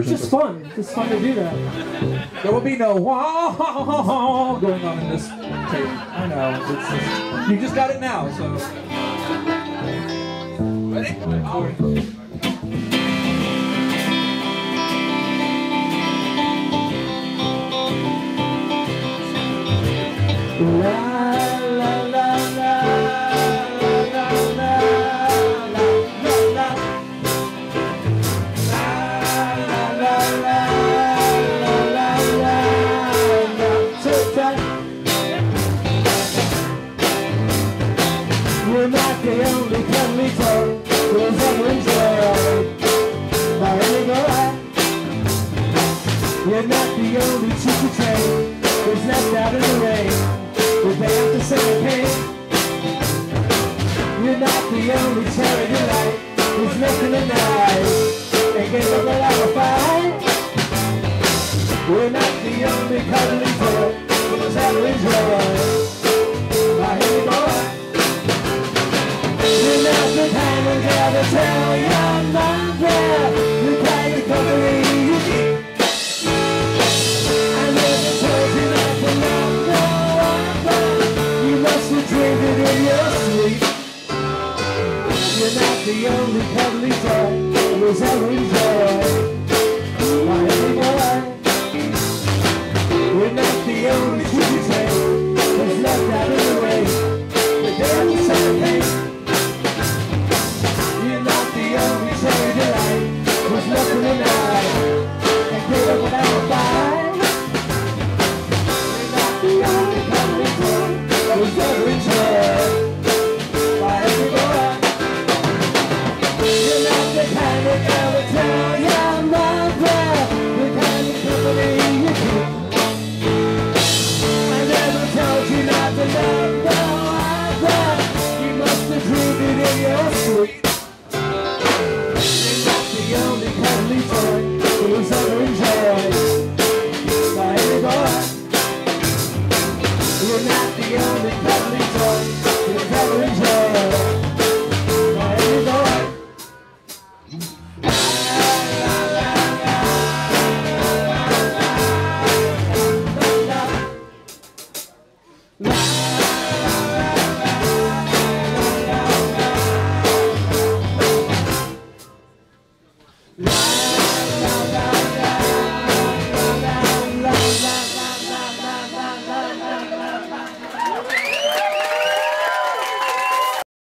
It's just fun. It's just fun to do that. There will be no wah going on in this tape. I know. It's just, you just got it now, so. Ready? You're not the only cuddly toy who's ever enjoyed my illegal. You're not the only cheeky train who's left out in the rain with day after summer pain. You're not the only cherry delight who's making the night and gave up a lot of fight. We're not the only cuddly